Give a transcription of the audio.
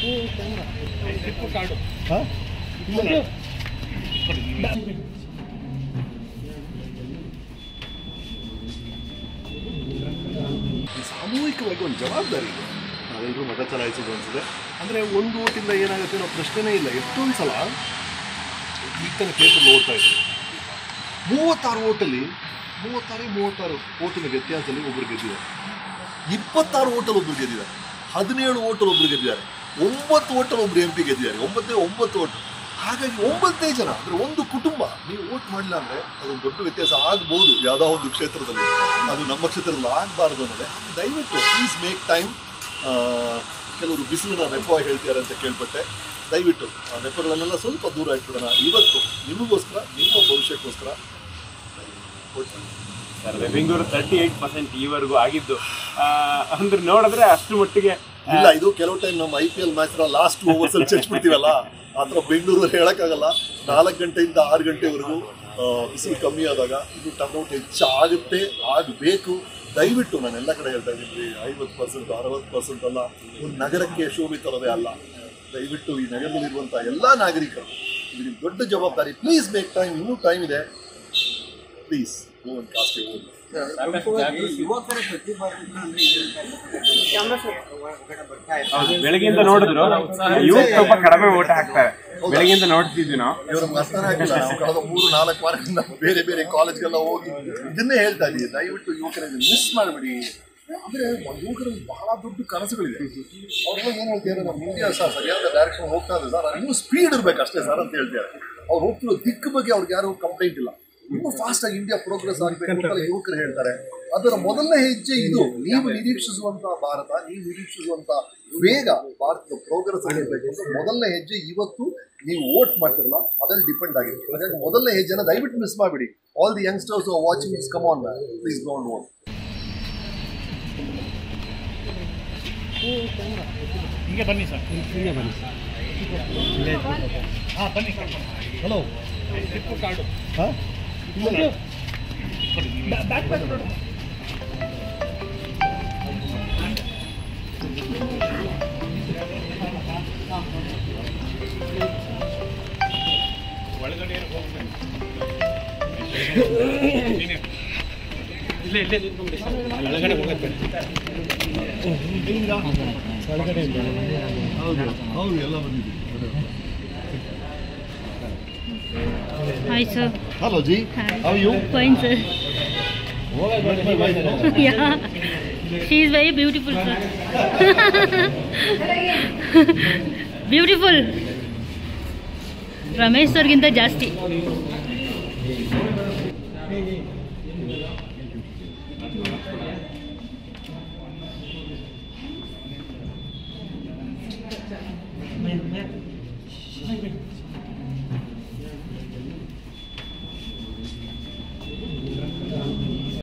ಸಾಮೂಹಿಕವಾಗಿ ಒಂದು ಜವಾಬ್ದಾರಿ ಇದೆ. ನಾವೆಲ್ಲರೂ ಮತ ಚಲಾಯಿಸೋದು ಅನಿಸಿದೆ. ಅಂದರೆ ಒಂದು ಓಟಿಂದ ಏನಾಗುತ್ತೆ ಅನ್ನೋ ಪ್ರಶ್ನೆನೇ ಇಲ್ಲ. ಎಷ್ಟೊಂದು ಸಲ ಈಗ ತನಕ ಪೇಪರ್ ಓಡ್ತಾ ಇದ್ವಿ, 36 ಓಟಲ್ಲಿ 36 ಓಟಿನ ವ್ಯತ್ಯಾಸದಲ್ಲಿ ಒಬ್ಬರು ಗೆದ್ದಿದ್ದಾರೆ, 26 ಓಟಲ್ಲಿ ಒಬ್ಬರು ಗೆದ್ದಿದ್ದಾರೆ, 17 ಓಟಲ್ಲಿ ಒಬ್ಬರು ಗೆದ್ದಿದ್ದಾರೆ, 9 ಓಟಲ್ಲಿ ಒಬ್ಬರು MP ಗೆದ್ದಿದ್ದಾರೆ. 9 ಓಟು. ಹಾಗಾಗಿ 9 ಜನ ಅಂದರೆ ಒಂದು ಕುಟುಂಬ. ನೀವು ಓಟ್ ಮಾಡಲಿಲ್ಲ ಅಂದರೆ ಅದೊಂದು ದೊಡ್ಡ ವ್ಯತ್ಯಾಸ ಆಗ್ಬೋದು ಯಾವುದೋ ಒಂದು ಕ್ಷೇತ್ರದಲ್ಲಿ. ಅದು ನಮ್ಮ ಕ್ಷೇತ್ರದಲ್ಲಿ ಆಗಬಾರ್ದು ಅನ್ನೋದೇ. ದಯವಿಟ್ಟು ಪ್ಲೀಸ್ ಮೇಕ್ ಟೈಮ್. ಕೆಲವರು ಬಿಸಿಲನ್ನ ನೆಪ ಹೇಳ್ತಾರೆ ಅಂತ ಕೇಳ್ಪಟ್ಟೆ. ದಯವಿಟ್ಟು ಆ ನೆಪಗಳನ್ನೆಲ್ಲ ಸ್ವಲ್ಪ ದೂರ ಇಟ್ಬಿಡೋಣ. ಇವತ್ತು ನಿಮಗೋಸ್ಕರ, ನಿಮ್ಮ ಭವಿಷ್ಯಕ್ಕೋಸ್ಕರ ಸರ್. ಬೆಂಗಳೂರು 38% ಈವರೆಗೂ ಆಗಿದ್ದು ಅಂದ್ರೆ ನೋಡಿದ್ರೆ ಅಷ್ಟು ಮಟ್ಟಿಗೆ ಇಲ್ಲ. ಇದು ಕೆಲವು ಟೈಮ್ ನಮ್ಮ IPL ಮ್ಯಾಚ್ನ ಲಾಸ್ಟ್ ಓವರ್ಸಲ್ಲಿ ಚರ್ಚ್ಬಿಡ್ತೀವಲ್ಲ, ಆ ಥರ ಬೆಂಗಳೂರಲ್ಲಿ ಹೇಳೋಕ್ಕಾಗಲ್ಲ. 4 ಗಂಟೆಯಿಂದ 6 ಗಂಟೆವರೆಗೂ ಬಿಸಿಲು ಕಮ್ಮಿ ಆದಾಗ ಇದು ಟರ್ನ್ಔಟ್ ಹೆಚ್ಚಾಗುತ್ತೆ, ಆಗಬೇಕು. ದಯವಿಟ್ಟು ನಾನು ಎಲ್ಲ ಕಡೆ ಹೇಳ್ತಾ ಇದ್ದೀನಿ, 50% 60% ಅಲ್ಲ, ಒಂದು ನಗರಕ್ಕೆ ಶೋಭೆ ತರೋದೇ ಅಲ್ಲ. ದಯವಿಟ್ಟು ಈ ನಗರದಲ್ಲಿರುವಂಥ ಎಲ್ಲ ನಾಗರಿಕರು ಇದು ನಿಮ್ಮ ದೊಡ್ಡ ಜವಾಬ್ದಾರಿ. Please make time. ಇನ್ನೂ ಟೈಮ್ ಇದೆ. Please go and cast a vote. ಬೆಳಗ್ಗೆಯಿಂದ ನೋಡಿದ್ರು ಇವ್ರು ಸ್ವಲ್ಪ ಕಡಿಮೆ ಓಟ್ ಹಾಕ್ತಾರೆ. ಬೆಳಗ್ಗೆಯಿಂದ ನೋಡ್ತಿದ್ವಿ ನಾವು. ಇವರು ಮಸ್ತಾನೆ ಆಗಿಲ್ಲ. ನಾವು ಕಳೆದ 3-4 ವಾರದಿಂದ ಬೇರೆ ಬೇರೆ ಕಾಲೇಜ್ಗೆಲ್ಲ ಹೋಗಿ ಇದನ್ನೇ ಹೇಳ್ತಾ ಇದ್ದೀವಿ. ದಯವಿಟ್ಟು ಯುವಕರಿಗೆ ಮಿಸ್ ಮಾಡಬೇಡಿ. ಅಂದರೆ ಯುವಕರಲ್ಲಿ ಬಹಳ ದೊಡ್ಡ ಕನಸುಗಳಿದೆ. ಅವ್ರೆಲ್ಲ ಏನು ಹೇಳ್ತಾರೆ, ನಮ್ಮ ಇಂಡಿಯಾ ಸರ್ ಸರಿಯಾದ ಡೈರೆಕ್ಷನ್ ಹೋಗ್ತಾ ಇದೆ ಸರ್, ಇನ್ನೂ ಸ್ಪೀಡ್ ಇರಬೇಕು ಅಷ್ಟೇ ಸರ್ ಅಂತ ಹೇಳ್ತಾರೆ. ಅವ್ರು ಹೋಗ್ತಿರೋ ದಿಕ್ಕು ಬಗ್ಗೆ ಅವ್ರಿಗೆ ಯಾರು ಕಂಪ್ಲೇಂಟ್ ಇಲ್ಲ. ಇನ್ನೂ ಫಾಸ್ಟಾಗಿ ಇಂಡಿಯಾ ಪ್ರೋಗ್ರೆಸ್ ಆಗಬೇಕು ಅಂತ ಯುವಕರು ಹೇಳ್ತಾರೆ. ಅದರ ಮೊದಲನೇ ಹೆಜ್ಜೆ ಇದು. ನೀವು ನಿರೀಕ್ಷಿಸುವಂಥ ಭಾರತ, ನೀವು ನಿರೀಕ್ಷಿಸುವಂಥ ವೇಗ ಭಾರತದ ಪ್ರೋಗ್ರೆಸ್ ಆಗಿರಬೇಕು ಅಂತ ಮೊದಲನೇ ಹೆಜ್ಜೆ ಇವತ್ತು ನೀವು ವೋಟ್ ಮಾಡ್ತಿರಲ್ಲ, ಅದ್ರಲ್ಲಿ ಡಿಪೆಂಡ್ ಆಗಿದೆ. ಹಾಗಾಗಿ ಮೊದಲನೇ ಹೆಜ್ಜೆನ ದಯವಿಟ್ಟು ಮಿಸ್ ಮಾಡಬೇಡಿ. All the youngsters are watching this, come on man, please go and vote. ಹಿಂಗೆ ಬನ್ನಿ ಸರ್, ಹಿಂಗೆ ಬನ್ನಿ ಸರ್. ಹಾಂ ಬನ್ನಿ. Hello, Tipu card. ಹಾಂ ಬ್ಯಾಕ್ ಬ್ಯಾಕ್ ನೋಡಿ. ಒಳಗಡೆ ಇಲ್ಲೇ ಒಳಗಡೆ ಹೋಗುತ್ತೆ. ಒಳಗಡೆ ಹೌದು ಹೌದು ಎಲ್ಲ ಬಂದಿದೆ. Hi sir. Hello Ji. Hi. How are you? Fine sir. Yeah. She is very beautiful sir. Beautiful. Ramesh sir ginta ಜಾಸ್ತಿ.